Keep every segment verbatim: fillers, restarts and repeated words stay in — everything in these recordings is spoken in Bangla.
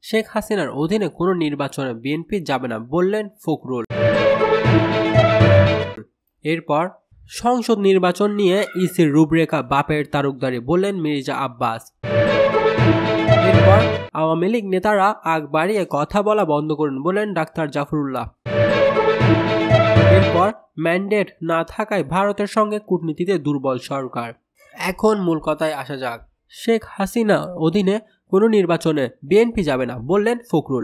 শেখ হাসিনার অধীনে কোনো নির্বাচনে বিএনপি যাবে না বললেন ফখরুল। এরপর সংসদ নির্বাচন নিয়ে ইসির রূপরেখা বাপের তালুকদারি বললেন মির্জা আব্বাস। এরপর আওয়ামী লীগ নেতারা আগ বাড়িয়ে কথা বলা বন্ধ করুন বলেন ডাক্তার জাফরুল্লাহ। এরপর ম্যান্ডেট না থাকায় ভারতের সঙ্গে কূটনীতিতে দুর্বল সরকার। এখন মূল কথায় আসা যাক। শেখ হাসিনার অধীনে কোনো নির্বাচনে বিএনপি যাবে না বললেন ফখরুল।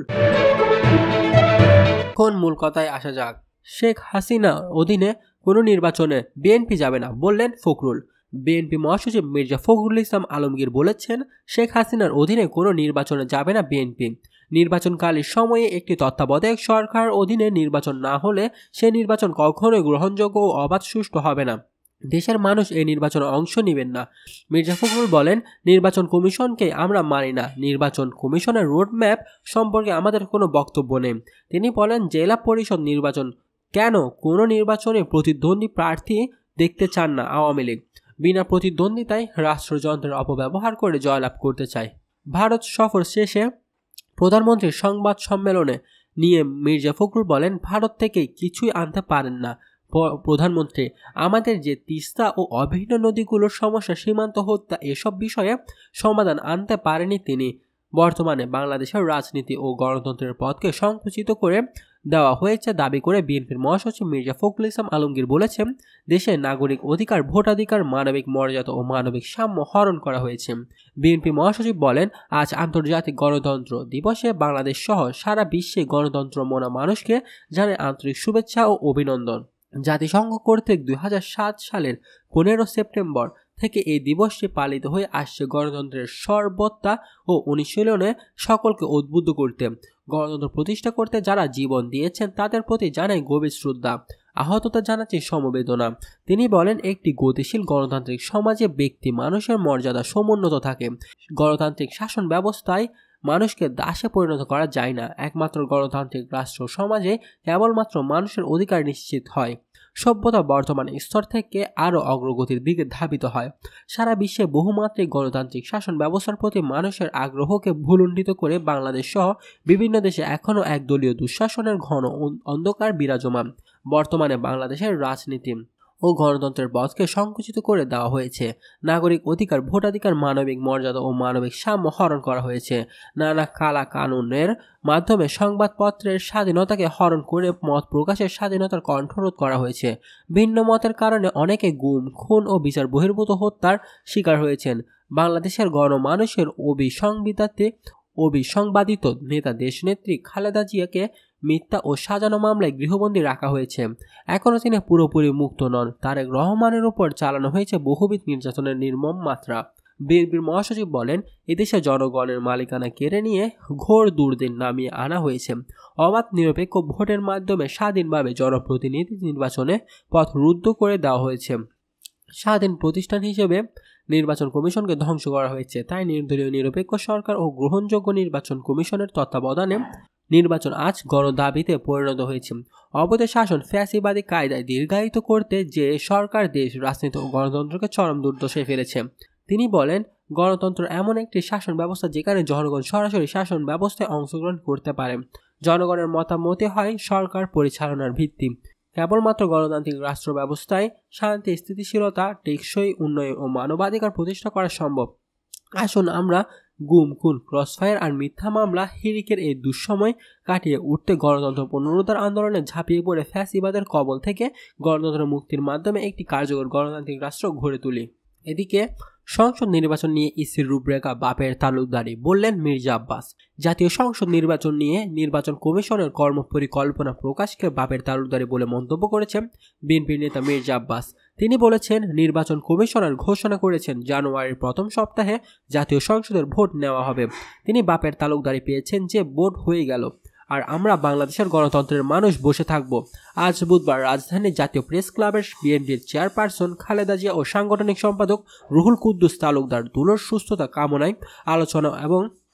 এখন মূল কথায় আসা যাক। শেখ হাসিনার অধীনে কোনো নির্বাচনে বিএনপি যাবে না বললেন ফখরুল। বিএনপি মহাসচিব মির্জা ফখরুল ইসলাম আলমগীর বলেছেন, শেখ হাসিনার অধীনে কোনো নির্বাচনে যাবে না বিএনপি। নির্বাচনকালীন সময়ে একটি তত্ত্বাবধায়ক সরকার অধীনে নির্বাচন না হলে সে নির্বাচন কখনোই গ্রহণযোগ্য ও অবাধ সুষ্ঠু হবে না। দেশের মানুষ এই নির্বাচনে অংশ নেবেন না। মির্জা ফখরুল বলেন, নির্বাচন কমিশনকে আমরা মানি না। নির্বাচন কমিশনের রোডম্যাপ সম্পর্কে আমাদের কোনো বক্তব্য নেই। তিনি বলেন, জেলা পরিষদ নির্বাচন কেন কোনো নির্বাচনে প্রতিদ্বন্দ্বী প্রার্থী দেখতে চান না আওয়ামী লীগ। বিনা প্রতিদ্বন্দ্বিতায় রাষ্ট্রযন্ত্রের অপব্যবহার করে জয়লাভ করতে চায়। ভারত সফর শেষে প্রধানমন্ত্রীর সংবাদ সম্মেলনে নিয়ে মির্জা ফখরুল বলেন, ভারত থেকে কিছুই আনতে পারেন না প্রধানমন্ত্রী। আমাদের যে তিস্তা ও অভিন্ন নদীগুলোর সমস্যা, সীমান্ত হত্যা, এসব বিষয়ে সমাধান আনতে পারেনি তিনি। বর্তমানে বাংলাদেশের রাজনীতি ও গণতন্ত্রের পথকে সংকুচিত করে দেওয়া হয়েছে দাবি করে বিএনপির মহাসচিব মির্জা ফখরুল ইসলাম আলমগীর বলেছেন, দেশের নাগরিক অধিকার, ভোটাধিকার, মানবিক মর্যাদা ও মানবিক সাম্য হরণ করা হয়েছে। বিএনপি মহাসচিব বলেন, আজ আন্তর্জাতিক গণতন্ত্র দিবসে বাংলাদেশ সহ সারা বিশ্বে গণতন্ত্র মনা মানুষকে জানায় আন্তরিক শুভেচ্ছা ও অভিনন্দন। জাতিসংঘ কর্তৃক দুই হাজার সাত সালের পনেরো সেপ্টেম্বর থেকে এই দিবসটি পালিত হয়ে আসছে গণতন্ত্রের সর্বত্তা ও অনুশীলনে সকলকে উদ্বুদ্ধ করতে। গণতন্ত্র প্রতিষ্ঠা করতে যারা জীবন দিয়েছেন তাদের প্রতি জানাই গভীর শ্রদ্ধা, আহততা জানাচ্ছি সমবেদনা। তিনি বলেন, একটি গতিশীল গণতান্ত্রিক সমাজে ব্যক্তি মানুষের মর্যাদা সমুন্নত থাকে। গণতান্ত্রিক শাসন ব্যবস্থায় মানুষকে দাসে পরিণত করা যায় না। একমাত্র গণতান্ত্রিক রাষ্ট্র সমাজে কেবলমাত্র মানুষের অধিকার নিশ্চিত হয়। সভ্যতা বর্তমান স্তর থেকে আরও অগ্রগতির দিকে ধাবিত হয়। সারা বিশ্বে বহুমাত্রিক গণতান্ত্রিক শাসন ব্যবস্থার প্রতি মানুষের আগ্রহকে ভুলুণ্ঠিত করে বাংলাদেশ সহ বিভিন্ন দেশে এখনও একদলীয় দুঃশাসনের ঘন অন্ধকার বিরাজমান। বর্তমানে বাংলাদেশের রাজনীতি ও গণতন্ত্রের পথকে সংকুচিত করে দেওয়া হয়েছে। নাগরিক অধিকার, ভোটাধিকার, মানবিক মর্যাদা ও মানবিক সাম্য হরণ করা হয়েছে। নানা কালা কানুনের মাধ্যমে সংবাদপত্রের স্বাধীনতাকে হরণ করে মত প্রকাশের স্বাধীনতার কণ্ঠরোধ করা হয়েছে। ভিন্ন মতের কারণে অনেকে গুম, খুন ও বিচার বহির্ভূত হত্যার শিকার হয়েছেন। বাংলাদেশের গণমানুষের অবিসংবিদাতে অবিসংবাদিত নেতা দেশনেত্রী খালেদা জিয়াকে মিথ্যা ও সাজানো মামলায় গৃহবন্দী রাখা হয়েছে। এখনও তিনি পুরোপুরি মুক্ত নন। তারেক রহমানের উপর চালানো হয়েছে বহুবিধ নির্যাতনের নির্মম মাত্রা। বিএনপির মহাসচিব বলেন, এদেশে জনগণের মালিকানা কেড়ে নিয়ে ঘোর দুর্দিন নামিয়ে আনা হয়েছে। অবাধ নিরপেক্ষ ভোটের মাধ্যমে স্বাধীনভাবে জনপ্রতিনিধি নির্বাচনে পথ রুদ্ধ করে দেওয়া হয়েছে। স্বাধীন প্রতিষ্ঠান হিসেবে নির্বাচন কমিশনকে ধ্বংস করা হয়েছে। তাই নির্দলীয় নিরপেক্ষ সরকার ও গ্রহণযোগ্য নির্বাচন কমিশনের তত্ত্বাবধানে নির্বাচন আজ গণদাবিতে পরিণত হয়েছে। অবৈধ শাসন, ফ্যাসিবাদী কায়দায় দীর্ঘায়িত করতে যে সরকার দেশ, রাজনীতি ও গণতন্ত্রকে চরম দুর্দশায় ফেলেছে। তিনি বলেন, গণতন্ত্র এমন একটি শাসন ব্যবস্থা যেখানে জনগণ সরাসরি শাসন ব্যবস্থায় অংশগ্রহণ করতে পারে। জনগণের মতামতে হয় সরকার পরিচালনার ভিত্তি। কেবলমাত্র গণতান্ত্রিক রাষ্ট্র ব্যবস্থায় শান্তি, স্থিতিশীলতা, টেকসই উন্নয়ন ও মানবাধিকার প্রতিষ্ঠা করা সম্ভব। আসুন আমরা গুম, খুন, ক্রসফায়ার আর মিথ্যা মামলা হিড়িকের এই দুঃসময় কাটিয়ে উঠতে গণতন্ত্র পুনরুদ্ধার আন্দোলনে ঝাঁপিয়ে পড়ে ফ্যাসিবাদের কবল থেকে গণতন্ত্র মুক্তির মাধ্যমে একটি কার্যকর গণতান্ত্রিক রাষ্ট্র গড়ে তুলি। এদিকে সংসদ নির্বাচন নিয়ে ইসির রূপরেখা বাপের তালুকদারি বললেন মির্জা আব্বাস। জাতীয় সংসদ নির্বাচন নিয়ে নির্বাচন কমিশনের কর্মপরিকল্পনা প্রকাশকে বাপের তালুকদারি বলে মন্তব্য করেছেন বিএনপির নেতা মির্জা আব্বাস। তিনি বলেছেন, নির্বাচন কমিশনার ঘোষণা করেছেন জানুয়ারির প্রথম সপ্তাহে জাতীয় সংসদের ভোট নেওয়া হবে। তিনি বাপের তালুকদারি পেয়েছেন যে ভোট হয়ে গেল, আর আমরা বাংলাদেশের গণতন্ত্রের মানুষ বসে থাকব। আজ বুধবার রাজধানীর জাতীয় প্রেস ক্লাবের বিএনপির চেয়ারপারসন খালেদা জিয়া ও সাংগঠনিক সম্পাদক রুহুল কুদ্দুস তালুকদার দুলোর সুস্থতা কামনায় আলোচনা এবং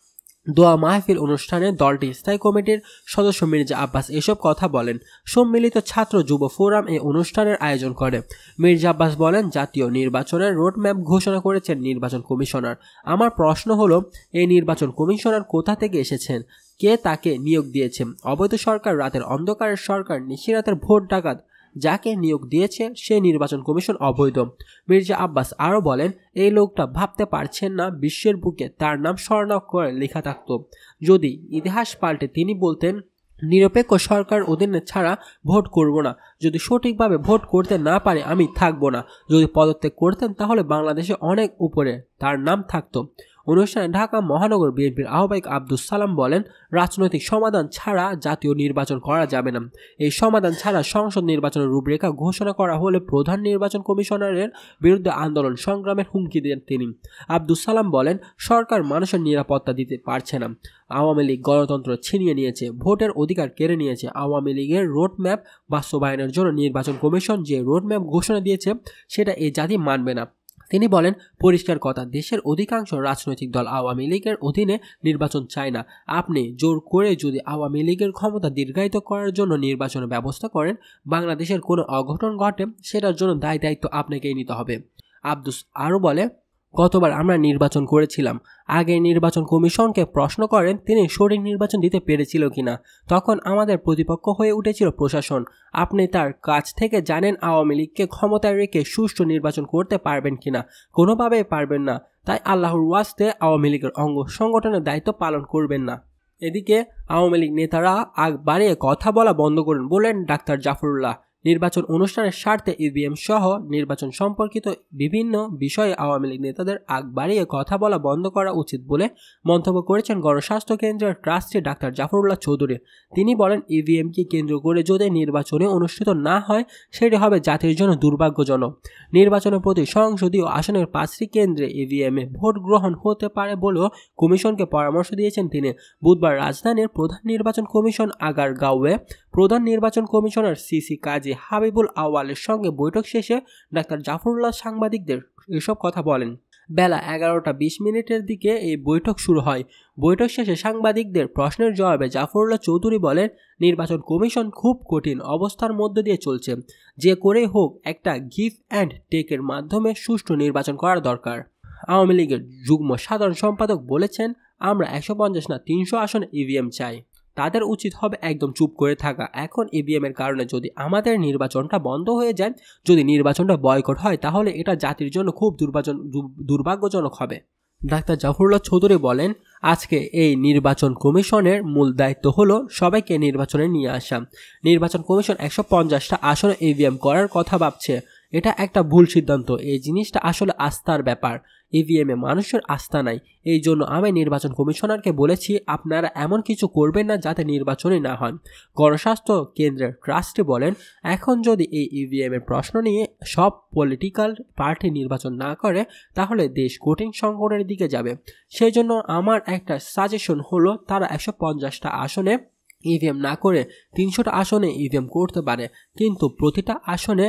দোয়া মাহফিল অনুষ্ঠানে দলটির স্থায়ী কমিটির সদস্য মির্জা আব্বাস এসব কথা বলেন। সম্মিলিত ছাত্র যুব ফোরাম এই অনুষ্ঠানের আয়োজন করে। মির্জা আব্বাস বলেন, জাতীয় নির্বাচনের রোডম্যাপ ঘোষণা করেছেন নির্বাচন কমিশনার। আমার প্রশ্ন হলো, এই নির্বাচন কমিশনার কোথা থেকে এসেছেন? কে তাকে নিয়োগ দিয়েছেন? অবৈধ সরকার, রাতের অন্ধকারের সরকার, নিশিরাতের ভোট ডাকাত যাকে নিয়োগ দিয়েছে সে নির্বাচন কমিশন অবৈধ। মির্জা আব্বাস আরও বলেন, এই লোকটা ভাবতে পারছেন না বিশ্বের বুকে তার নাম স্বর্ণাক্ষরে করে লেখা থাকত। যদি ইতিহাস পাল্টে তিনি বলতেন, নিরপেক্ষ সরকার অধীনে ছাড়া ভোট করব না। যদি সঠিকভাবে ভোট করতে না পারে আমি থাকবো না। যদি পদত্যাগ করতেন তাহলে বাংলাদেশে অনেক উপরে তার নাম থাকতো। অনুষ্ঠানে ঢাকা মহানগর বিএনপির আহ্বায়ক আব্দুস সালাম বলেন, রাজনৈতিক সমাধান ছাড়া জাতীয় নির্বাচন করা যাবে না। এই সমাধান ছাড়া সংসদ নির্বাচনের রূপরেখা ঘোষণা করা হলে প্রধান নির্বাচন কমিশনারের বিরুদ্ধে আন্দোলন সংগ্রামের হুমকি দেন তিনি। আব্দুস সালাম বলেন, সরকার মানুষের নিরাপত্তা দিতে পারছে না। আওয়ামী লীগ গণতন্ত্র ছিনিয়ে নিয়েছে, ভোটের অধিকার কেড়ে নিয়েছে। আওয়ামী লীগের রোডম্যাপ বাস্তবায়নের জন্য নির্বাচন কমিশন যে রোডম্যাপ ঘোষণা দিয়েছে সেটা এই জাতি মানবে না। তিনি বলেন, পরিষ্কার কথা, দেশের অধিকাংশ রাজনৈতিক দল আওয়ামী লীগের অধীনে নির্বাচন চায় না। আপনি জোর করে যদি আওয়ামী লীগের ক্ষমতা দীর্ঘায়িত করার জন্য নির্বাচনের ব্যবস্থা করেন, বাংলাদেশের কোনো অঘটন ঘটে সেটার জন্য দায় দায়িত্ব আপনাকেই নিতে হবে। আব্দুস আরও বলে, গতবার আমরা নির্বাচন করেছিলাম। আগে নির্বাচন কমিশনকে প্রশ্ন করেন তিনি সঠিক নির্বাচন দিতে পেরেছিল কিনা। তখন আমাদের প্রতিপক্ষ হয়ে উঠেছিল প্রশাসন। আপনি তার কাছ থেকে জানেন আওয়ামী লীগকে ক্ষমতায় রেখে সুষ্ঠু নির্বাচন করতে পারবেন কিনা। কোনোভাবেই পারবেন না। তাই আল্লাহর ওয়াস্তে আওয়ামী লীগের অঙ্গ সংগঠনের দায়িত্ব পালন করবেন না। এদিকে আওয়ামী লীগ নেতারা আগ বাড়িয়ে কথা বলা বন্ধ করুন বলেন ডাক্তার জাফরুল্লাহ। নির্বাচন অনুষ্ঠানের স্বার্থে ইভিএম সহ নির্বাচন সম্পর্কিত বিভিন্ন বিষয়ে আওয়ামী লীগ নেতাদের আগ বাড়িয়ে কথা বলা বন্ধ করা উচিত বলে মন্তব্য করেছেন গণস্বাস্থ্য কেন্দ্রের ট্রাস্টি ডাক্তার জাফরুল্লাহ চৌধুরী। তিনি বলেন, ইভিএমকে কেন্দ্র করে যদি নির্বাচনে অনুষ্ঠিত না হয় সেটি হবে জাতির জন্য দুর্ভাগ্যজনক। নির্বাচনের প্রতি সংসদীয় আসনের পাঁচটি কেন্দ্রে ইভিএমে ভোট গ্রহণ হতে পারে বলেও কমিশনকে পরামর্শ দিয়েছেন তিনি। বুধবার রাজধানীর প্রধান নির্বাচন কমিশন আগারগাঁওয়ে প্রধান নির্বাচন কমিশনার সিসি কাজী হাবিবুল আওয়ালের সঙ্গে বৈঠক শেষে ডাক্তার জাফরুল্লাহ সাংবাদিকদের এসব কথা বলেন। বেলা এগারোটা বিশ মিনিটের দিকে এই বৈঠক শুরু হয়। বৈঠক শেষে সাংবাদিকদের প্রশ্নের জবাবে জাফরুল্লাহ চৌধুরী বলেন, নির্বাচন কমিশন খুব কঠিন অবস্থার মধ্য দিয়ে চলছে। যে করেই হোক একটা গিভ অ্যান্ড টেকের মাধ্যমে সুষ্ঠু নির্বাচন করা দরকার। আওয়ামী লীগের যুগ্ম সাধারণ সম্পাদক বলেছেন, আমরা একশো পঞ্চাশ না তিনশো আসনে ইভিএম চাই। তাদের উচিত হবে একদম চুপ করে থাকা। এখন ইভিএম এর কারণে যদি আমাদের নির্বাচনটা বন্ধ হয়ে যায়, যদি নির্বাচনটা বয়কট হয়, তাহলে এটা জাতির জন্য খুব দুর্ভাগ্যজনক হবে। ডাক্তার জাফরুল্লাহ চৌধুরী বলেন, আজকে এই নির্বাচন কমিশনের মূল দায়িত্ব হলো সবাইকে নির্বাচনে নিয়ে আসা। নির্বাচন কমিশন একশো পঞ্চাশটা আসনে ইভিএম করার কথা ভাবছে। এটা একটা ভুল সিদ্ধান্ত। এই জিনিসটা আসলে আস্থার ব্যাপার। ইভিএমে মানুষের আস্থা নাই। এই জন্য আমি নির্বাচন কমিশনারকে বলেছি, আপনারা এমন কিছু করবেন না যাতে নির্বাচনই না হয়। গণস্বাস্থ্য কেন্দ্রের ট্রাস্টি বলেন, এখন যদি এই ইভিএম এর প্রশ্ন নিয়ে সব পলিটিক্যাল পার্টি নির্বাচন না করে তাহলে দেশ কঠিন সংকটের দিকে যাবে। সেই জন্য আমার একটা সাজেশন হলো, তারা একশো পঞ্চাশটা আসনে ইভিএম না করে তিনশোটা আসনে ইভিএম করতে পারে, কিন্তু প্রতিটা আসনে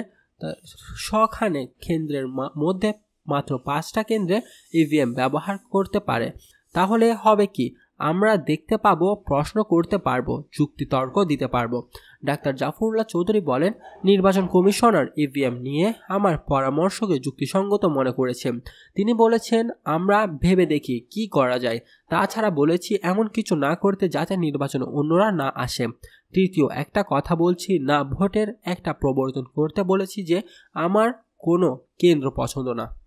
শখানে কেন্দ্রের মধ্যে মাত্র পাঁচটা কেন্দ্রে ইভিএম ব্যবহার করতে পারে। তাহলে হবে কি, আমরা দেখতে পাবো, প্রশ্ন করতে পারবো, যুক্তি তর্ক দিতে পারবো। ডাক্তার জাফরুল্লাহ চৌধুরী বলেন, নির্বাচন কমিশনার ইভিএম নিয়ে আমার পরামর্শকে যুক্তিসঙ্গত মনে করেছেন। তিনি বলেছেন, আমরা ভেবে দেখি কি করা যায়। তাছাড়া বলেছি এমন কিছু না করতে যাতে নির্বাচনে অন্যরা না আসে। তৃতীয় একটা কথা বলছি না, ভোটের একটা প্রবর্তন করতে বলেছি যে আমার কোনো কেন্দ্র পছন্দ না।